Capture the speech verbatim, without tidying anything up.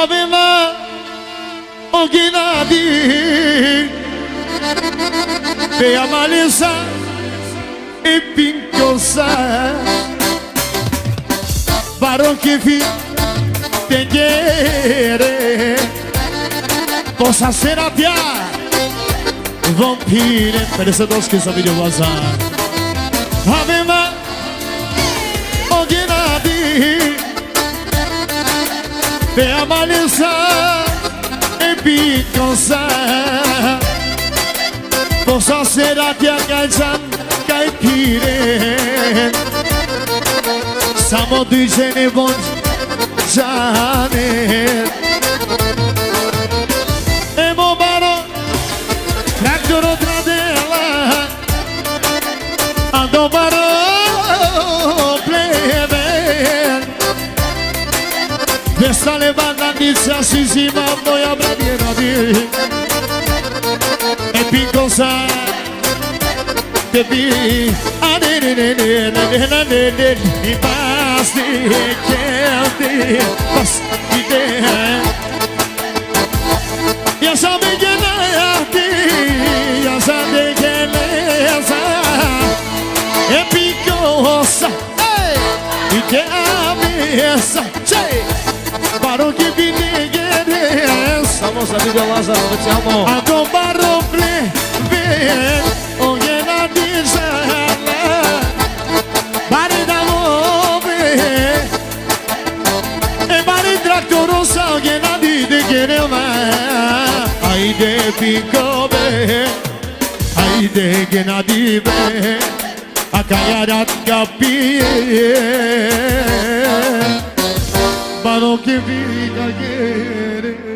Aveva o Gennady Pe Amalisa E Pincosa Baron che fi Tenere Possa ser a pia Vampire Per esse dos que essa vídeo vazar Aveva o Gennady Pe Amalisa E Pincosa Possa ser a pia Galzan Caipire Samo düzeni bon Janet Emo baro Traktoro tradela Ando baro Plebe Vesta levada Nizza Sisima Moja bradiera di E Pincosa Tebi Adenenenenenenenenen I pasti Kelti Pasti de Ya sabe Gennady Ya sabe Gennady E Pincosa E que abessa Barão que vine Gennady Vamos a video Lázaro, te amo. A do barão Plebe O Gennady Bari da love E bari traktorosa O Gennady de Geneva Haydi Pinkobe Haydi Gennady be Akayarat kapie Baro que fica querer